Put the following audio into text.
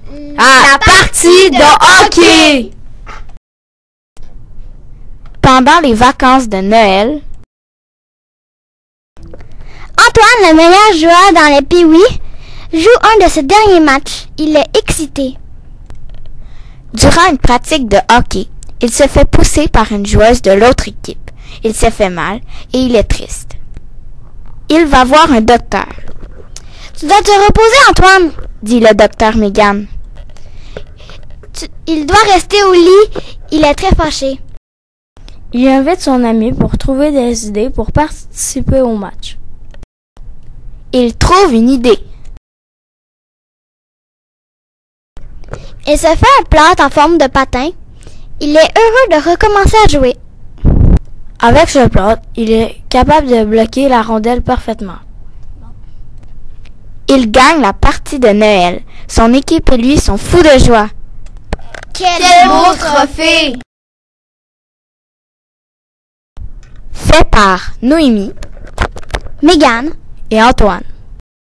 La partie de hockey! Pendant les vacances de Noël, Antoine, le meilleur joueur dans les Pee-Wee, joue un de ses derniers matchs. Il est excité. Durant une pratique de hockey, il se fait pousser par une joueuse de l'autre équipe. Il se fait mal et il est triste. Il va voir un docteur. « Tu dois te reposer, Antoine, » dit le docteur Megan. « Il doit rester au lit. Il est très fâché. » Il invite son ami pour trouver des idées pour participer au match. Il trouve une idée. Il se fait un plâtre en forme de patin. Il est heureux de recommencer à jouer. Avec ce plâtre, il est capable de bloquer la rondelle parfaitement. Il gagne la partie de Noël. Son équipe et lui sont fous de joie. Quel beau trophée! Fait par Noémie, Megan et Antoine.